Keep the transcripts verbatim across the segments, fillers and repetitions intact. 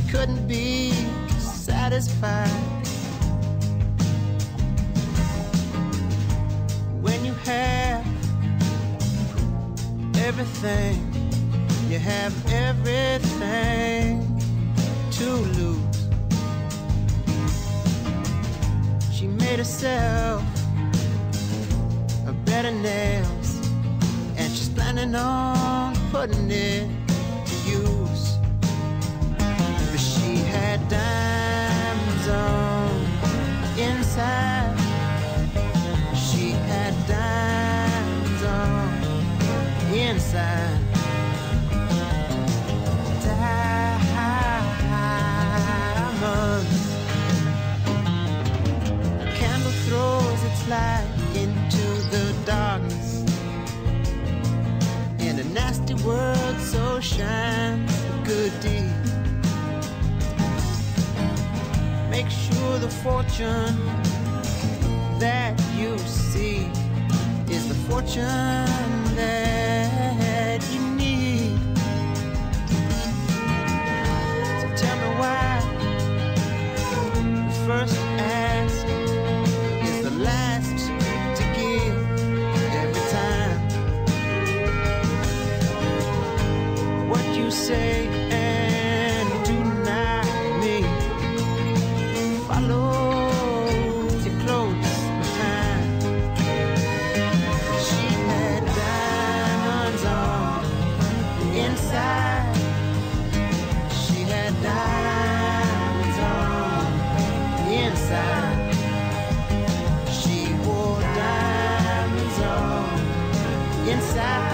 couldn't be satisfied. When you have everything, you have everything to lose. She made herself a bed of nails, and she's planning on putting it to use. But she had diamonds on inside. She had diamonds on inside. Diamonds. A candle throws its light into the darkness, and a nasty word so shines a good deed. Make sure the fortune that you see is the fortune that you need. So tell me why the first ask is the last to give every time. What you say and do not mean follows you close behind. She had diamonds on inside. She had diamonds on inside. She wore diamonds on inside.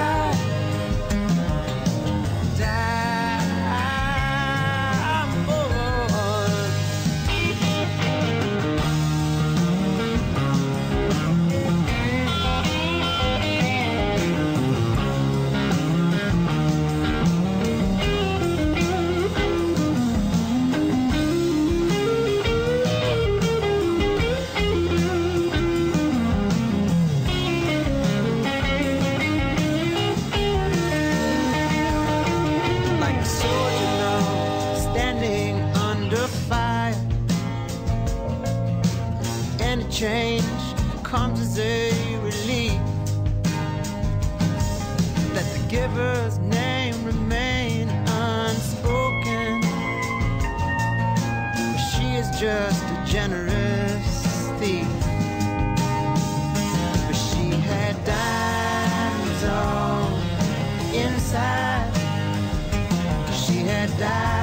Change comes as a relief. Let the giver's name remain unspoken. She is just a generous thief. But she had diamonds on inside. She had diamonds